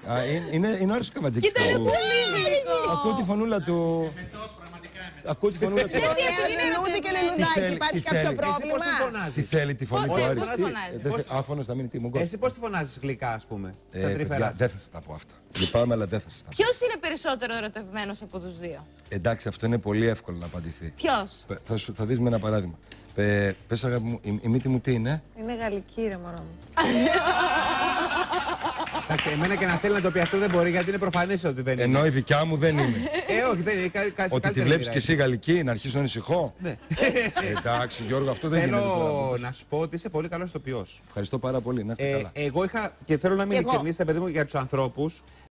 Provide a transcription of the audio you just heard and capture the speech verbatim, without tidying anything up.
Α, είναι, είναι, είναι ωραίος ο Καβατζίκης. Κοίτα, είναι πολύ γλυκό. Ακούω τη φωνούλα του. Ακούω τη φωνούλα του. Λουλούδι και λουλουδάκι, υπάρχει κάποιο πρόβλημα? Τι θέλει τη φωνή του Άρη? φωνάζει? Άφωνος θα μείνει τι μου. Εσύ πώς τη φωνάζεις γλυκά, ας πούμε, σαν τρυφερά? Δεν θα σας τα πω αυτά. Λυπάμαι, αλλά δεν θα σας τα πω. Ποιος είναι περισσότερο ερωτευμένος από τους δύο? Εντάξει, αυτό είναι πολύ εύκολο να απαντηθεί. Ποιος? Πε- Θα, σου- θα δεις με ένα παράδειγμα. Πε, πες αγάπη μου, η, η μύτη μου τι είναι? Είναι γαλλική, ρε μωρό μου. Εντάξει, εμένα και να θέλει να το πει αυτό δεν μπορεί, γιατί είναι προφανές ότι δεν είναι. Ενώ η δικιά μου δεν είναι. Ε, όχι, δεν είναι. κα- κα- σε Ότι τη καλύτερη βλέπεις μοίρα κι εσύ γαλλική, να αρχίσω να ανησυχώ. Ναι. Εντάξει, Γιώργο, αυτό δεν γίνεται. Θέλω τώρα. να σου πω ότι είσαι πολύ καλός ηθοποιός. Ευχαριστώ πάρα πολύ, να είστε Ε, καλά. εγώ είχα, και θέλω να μην Κι εγώ. ειλικρινής, παιδί μου, για τους ανθρώπους.